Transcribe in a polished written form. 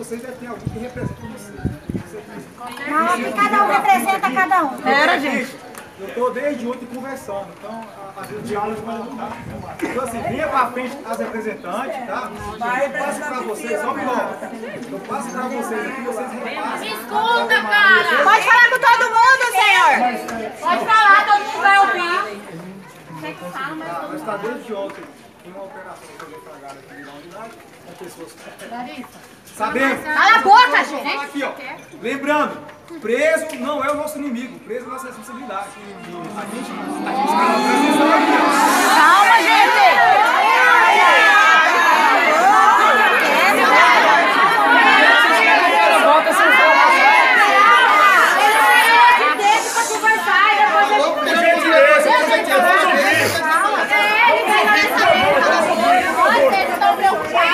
vocês devem ter alguém que representa vocês. Não, que cada um representa cada um. Era, gente. Eu estou desde ontem conversando, então às vezes o diálogo vai mudar. Então assim, venha para frente as representantes, tá? Eu passo para vocês, só melhor. Eu passo para vocês aqui, vocês repassam. Escuta, cara! Pode falar com todo mundo, senhor. Pode falar, todo mundo vai ouvir. Mas está desde ontem uma operação que foi deflagrada aqui na unidade, com pessoas sabendo. Cala a boca, gente. Aqui, ó. Lembrando, preso não é o nosso inimigo, preso é a nossa responsabilidade. A gente está precisando aqui, ó. Calma, gente. Volta sem falar. Deixa pra conversar e depois a gente... Por gentileza, Vocês estão preocupados.